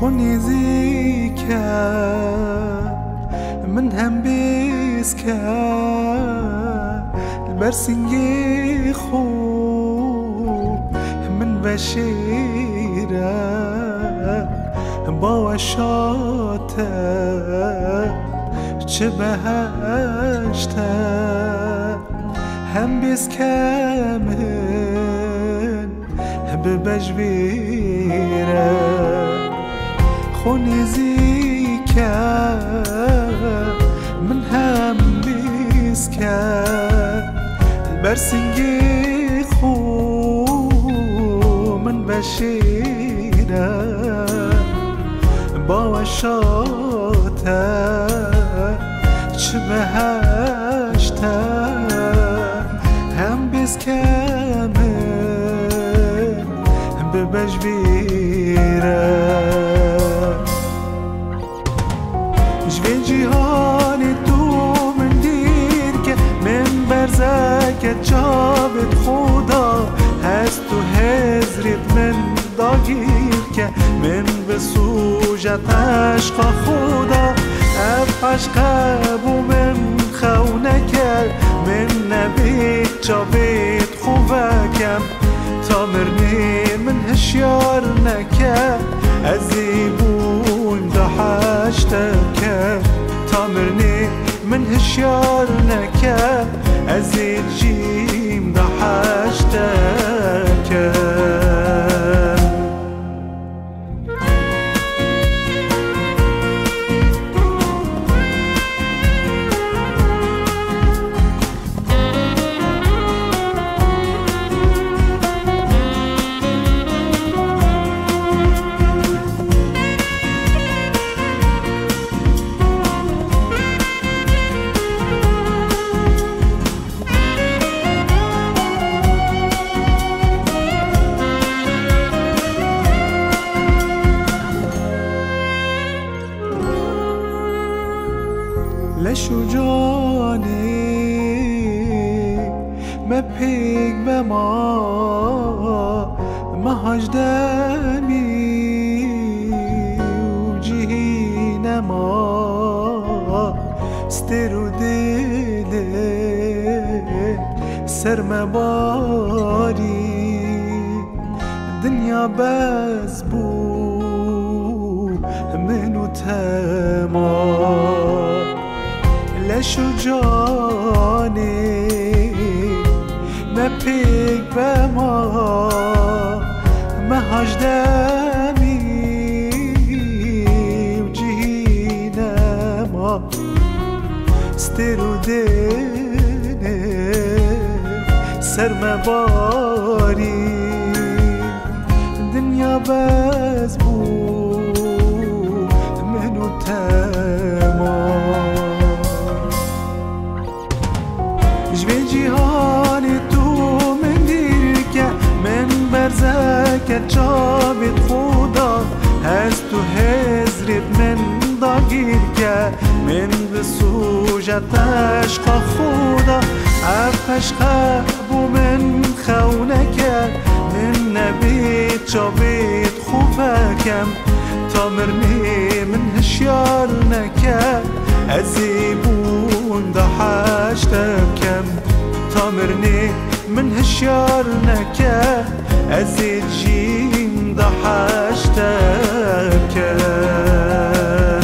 خونیزی کرد من هم بیز کرد برسنگی خوب من بشیرم با وشاته چه بهشته هم بیز کمن ببجبیرم خونیزی کرد من هم بیز کرد برسنگی خوب من بشیرم با وشاته چه بهشته هم بیز کمن ببجبیرم جوی جیهان تو من دیر که من برزک جابت خدا هست تو هزریت من داگیر که من به سوجت عشق خدا اف عشق بو من خونه کرد من نبید جابت خوبکم تا مرنی من هشیار نکرد ازی بون دا حشتکم تا مرنی من هشیار نکرد ازی جیم دا حشتکم لشو جانی ما پیگ به ما هجدمی و جهین ما سترو دل سرم باری دنیا بز بو منو تمام لشو جانی ما پیگ به ما هجدمی و جهین ما سترو دل سرم باری دنیا بز بو منو تمام جوی جیهان تو من دیر که من برزک جابت خدا هست تو هزریت من داگیر که من به سوجت عشق خدا اف عشق بو من خونه کرد من نبید جابت خوبکم تا مرنی من هشیار نکرد ازی بون دا حشتکم تا مرنی من هشیار نکرد ازی جیم دا حشتکم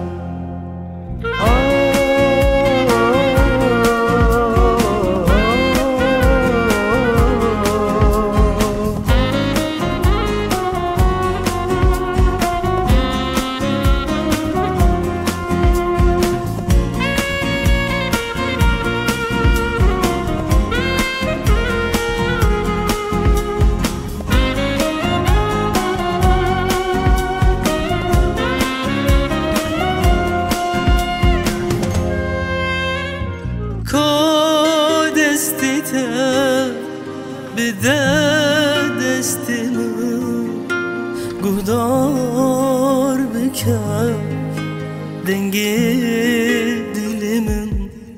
بده دستمو گهدار بکن دنگ دلمن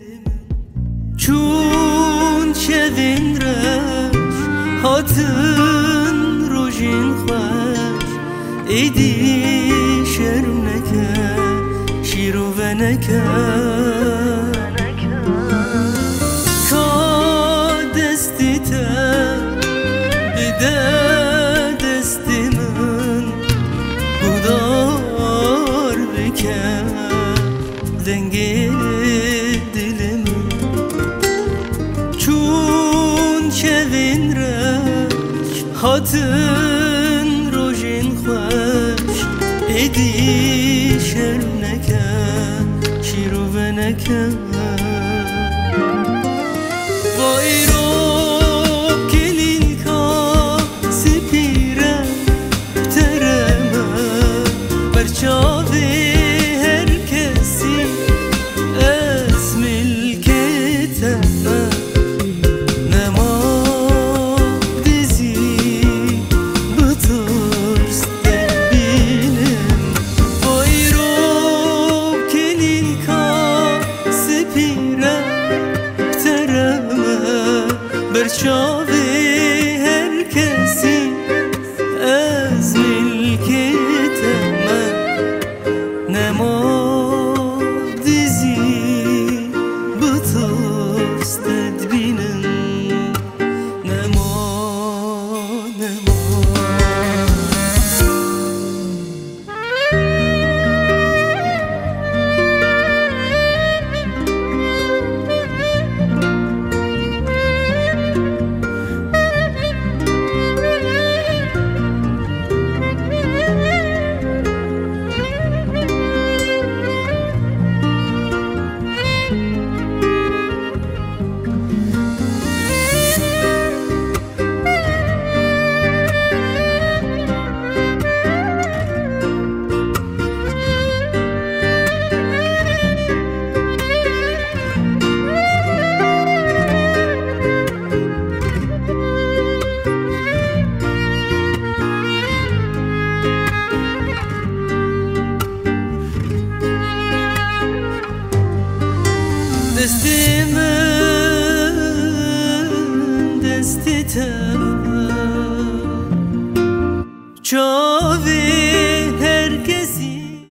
چون شدین رش هاتن روژین خوش ایدی شیرو و نکن کا دستی تر بیده دستی من بودار بکن دنگی دلم چون شوین رش هاتن روژین خوش ایدی شرم نکن شیرو و نکن وای رو کلین کا سپیره ترمه برچاوه هر کسی از ملکتمه نما دیزی بطرس دبینم وای رو کلین کا سپیره ترمه برچاوه هر کسی از ملکتمه نما دیزی بطرس دبینم نما دستی من دستی تر